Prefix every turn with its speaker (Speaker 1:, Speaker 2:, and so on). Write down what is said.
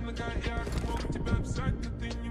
Speaker 1: нога, я как мог тебя взять, но ты не